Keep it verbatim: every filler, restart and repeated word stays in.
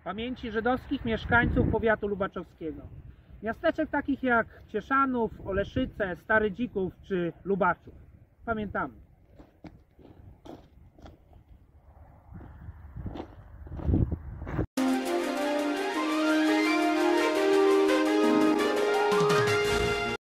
pamięci żydowskich mieszkańców powiatu lubaczowskiego. Miasteczek takich jak Cieszanów, Oleszyce, Stary Dzików czy Lubaczów. Pamiętamy.